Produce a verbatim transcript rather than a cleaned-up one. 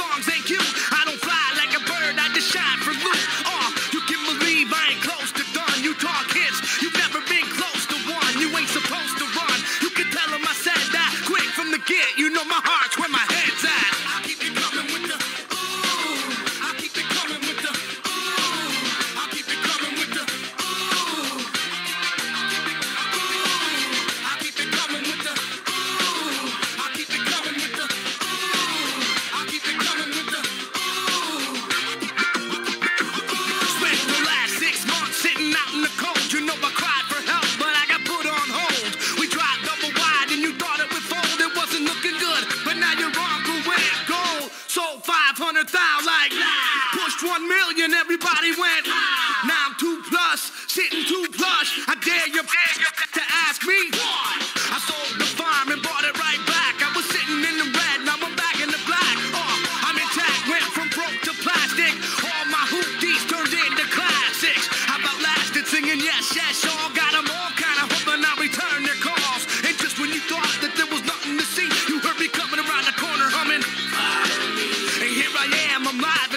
songs ain't cute. I don't fly like a bird, I just shine for loot. Oh, you can believe I ain't close to done. You talk hits, you've never been close to one. You ain't supposed to run. You can tell them I said that quick from the get. You know my heart's where my head's at. I keep it coming with the ooh. I keep it coming with the ooh. I keep it coming with the ooh. I keep it coming with the ooh. I keep it coming with the ooh. I keep it coming with the ooh. Spent the last six months sitting out in the cold. You know I cried for help, but I got put on hold. We tried double wide and you thought it would fold. It wasn't looking good, but now you're wrong. Who went gold? Sold five hundred thousand like pushed one million. Everybody went. Now I'm two plus, sitting too plush. I dare you to ask me what? I sold the farm and bought it right back. I was sitting in the red, now I'm back in the black. Oh, I'm intact, went from broke to plastic. All my hoopties turned into classics. How about lasted singing yes, yes, y'all got them all kind of hoping I return their calls. And just when you thought that there was nothing to see, you heard me coming around the corner humming. And here I am, I'm live